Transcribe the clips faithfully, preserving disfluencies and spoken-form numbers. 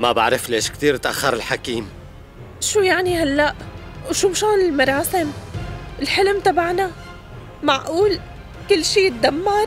ما بعرف ليش كتير تأخر الحكيم. شو يعني هلأ؟ وشو مشان المراسم؟ الحلم تبعنا؟ معقول كل شي يتدمر؟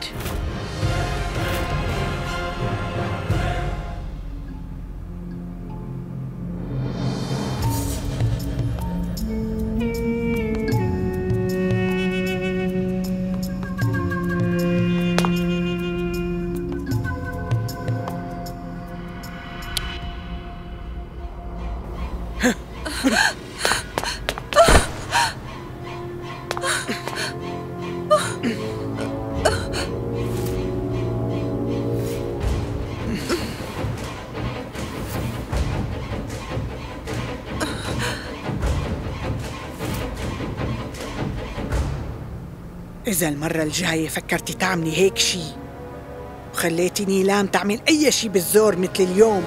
إذا المرة الجاية فكرتي تعملي هيك شي وخليتي نيلام تعمل أي شي بالزور مثل اليوم،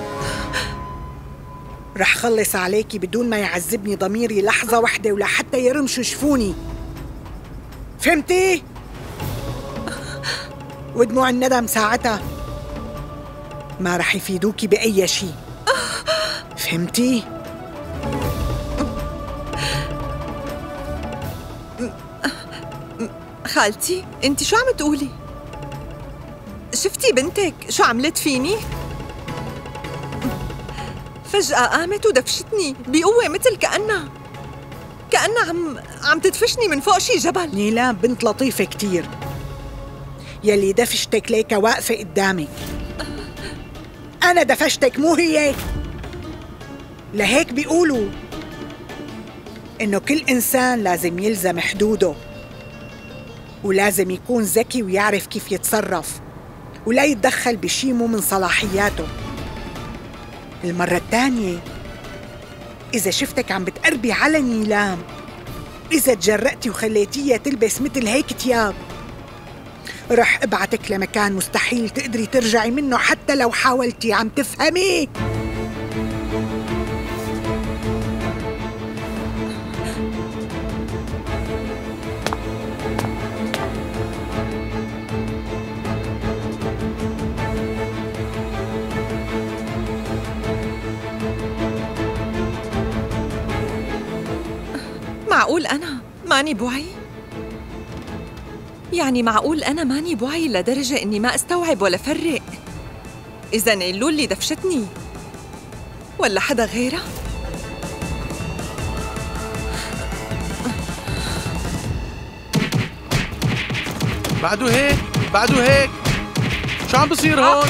رح خلص عليكي بدون ما يعذبني ضميري لحظة واحدة ولا حتى يرمشوا شفوني. فهمتي؟ ودموع الندم ساعتها ما رح يفيدوكي بأي شي. فهمتي؟ خالتي انت شو عم تقولي؟ شفتي بنتك شو عملت فيني؟ فجأة قامت ودفشتني بقوة مثل كأنها كأنها عم عم تدفشني من فوق شي جبل. نيلام بنت لطيفة كتير، يلي دفشتك ليك واقفة قدامك. أنا دفشتك مو هي. لهيك بيقولوا إنه كل إنسان لازم يلزم حدوده، ولازم يكون ذكي ويعرف كيف يتصرف ولا يتدخل بشي مو من صلاحياته. المرة الثانية إذا شفتك عم بتقربي على نيلام، إذا تجرأتي وخليتيها تلبس مثل هيك تياب، رح ابعتك لمكان مستحيل تقدري ترجعي منه حتى لو حاولتي. عم تفهمي؟ معقول أنا ماني بوعي؟ يعني معقول أنا ماني بوعي لدرجة إني ما أستوعب ولا فرق إذا نيلو اللي دفشتني ولا حدا غيرها؟ بعده هيك بعده هيك شو عم بصير هون؟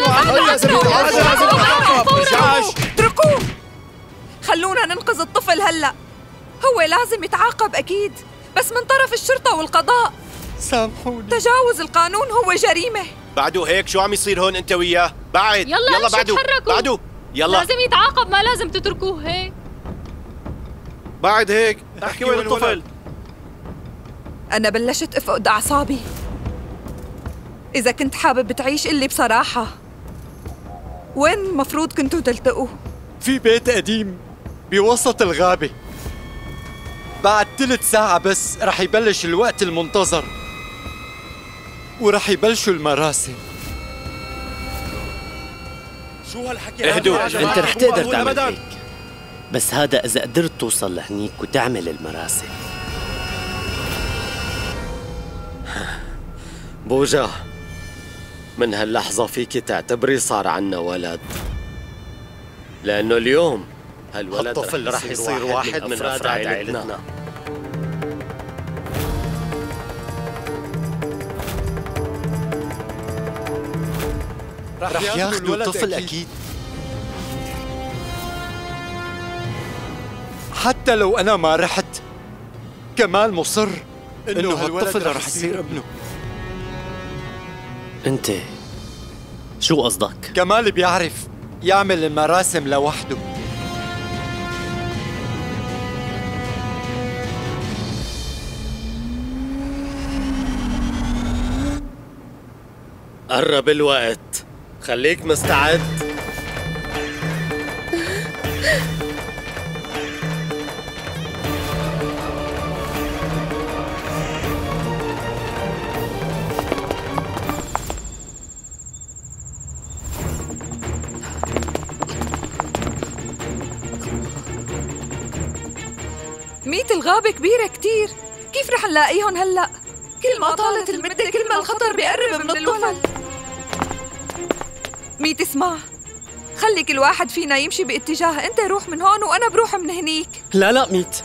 اتركوه، خلونا ننقذ الطفل هلأ. هو لازم يتعاقب أكيد، بس من طرف الشرطة والقضاء. سامحوني، تجاوز القانون هو جريمة. بعده هيك شو عم يصير هون انت وياه؟ بعد يلا يلا بعده تحركوا. بعده يلا لازم يتعاقب، ما لازم تتركوه هيك. بعد هيك احكي وين الطفل؟ أنا بلشت أفقد أعصابي. إذا كنت حابب تعيش قلي بصراحة، وين المفروض كنتوا تلتقوا؟ في بيت قديم بوسط الغابة. بعد ثلث ساعة بس رح يبلش الوقت المنتظر ورح يبلشوا المراسم. شو هالحكي؟ اهدوا، انت رح تقدر تعمل هيك، بس هذا إذا قدرت توصل لهنيك وتعمل المراسم. بوجا، من هاللحظة فيكي تعتبري صار عنا ولد، لأنه اليوم هالولد الطفل رح يصير واحد من أفراد عائلتنا. رح ياخذوا الطفل أكيد، حتى لو أنا ما رحت. كمال مصر إنه هالطفل رح يصير ابنه. أنت شو قصدك؟ كمال بيعرف يعمل المراسم لوحده. قرب الوقت، خليك مستعد. ميت الغابة كبيرة كتير، كيف رح نلاقيهم هلأ؟ كل ما طالت المدة كل ما الخطر بيقرب من الطفل. ميت اسمع، خلي كل واحد فينا يمشي باتجاه، انت روح من هون وانا بروح من هنيك. لا لا ميت،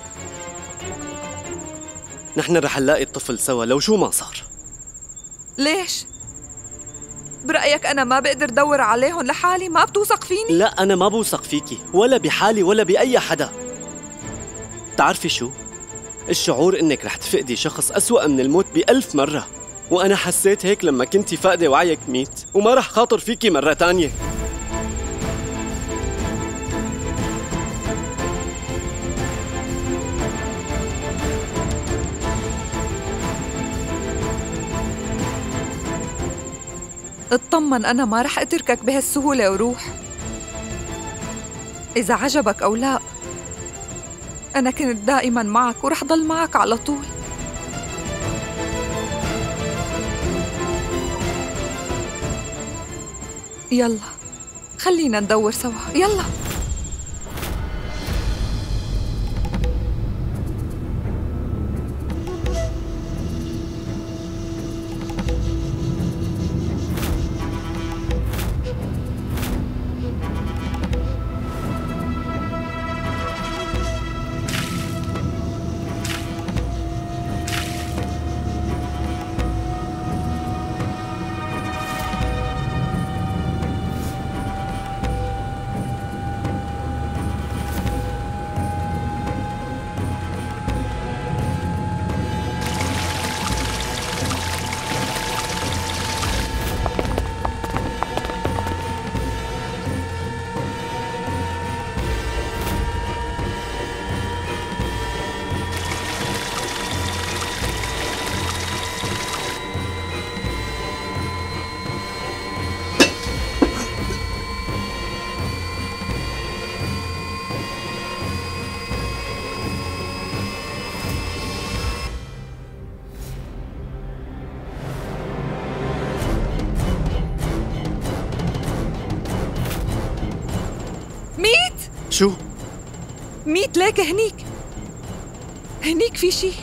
نحن رح نلاقي الطفل سوا لو شو ما صار. ليش؟ برأيك أنا ما بقدر دور عليهم لحالي؟ ما بتوثق فيني؟ لا أنا ما بوثق فيكي ولا بحالي ولا بأي حدا. تعرفي شو؟ الشعور إنك رح تفقدي شخص أسوأ من الموت بألف مرة، وأنا حسيت هيك لما كنتي فاقدة وعيك ميت، وما رح خاطر فيكي مرة تانية. اطمن، أنا ما رح أتركك بهالسهولة وروح. إذا عجبك أو لا، أنا كنت دائما معك ورح ضل معك على طول. يلا خلينا ندور سوا، يلا. شو؟ ميت ليك هنيك، هنيك في شي.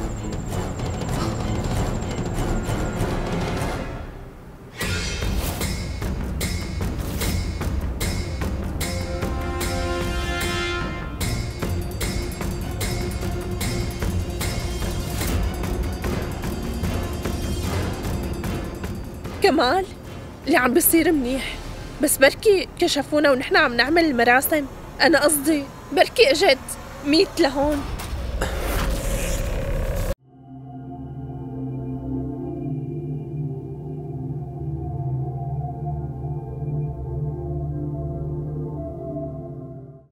كمال، اللي عم بيصير منيح، بس بركي كشفونا ونحن عم نعمل المراسم. أنا قصدي بركي اجت ميت لهون.